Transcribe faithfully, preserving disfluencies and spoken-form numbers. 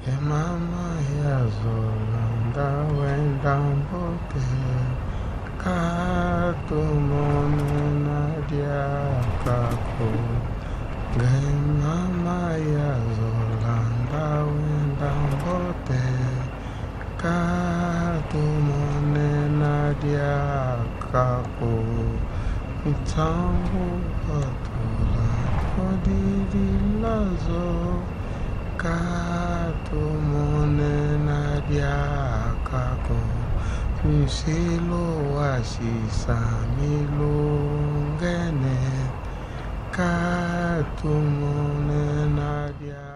Mama yazolanda wenda mbote katumone nadia kako. Gai mama yazolanda wenda mbote katumone nadia kako. Mitambo patula kodidi lazo katumone nadia kako. Misilo washisa milungene katumone nadia